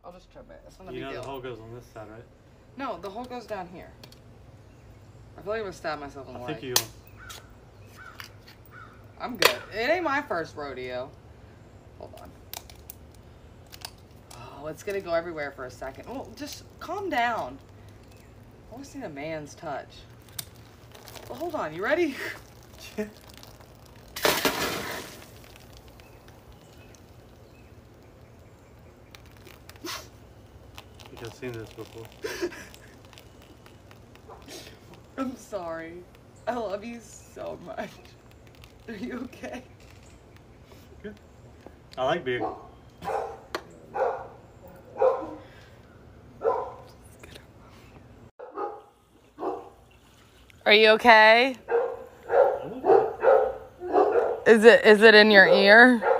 I'll just trim it. It's not a You big know deal. the hole goes on this side, right? No, the hole goes down here. I feel like I'm gonna stab myself in the leg. I think you will. I'm good. It ain't my first rodeo. Hold on. Oh, it's gonna go everywhere for a second. Oh, just calm down. I always need a man's touch. Well, hold on. You ready? I've seen this before. I'm sorry. I love you so much. Are you okay? Good. I like beer. Are you okay? Is it in your ear?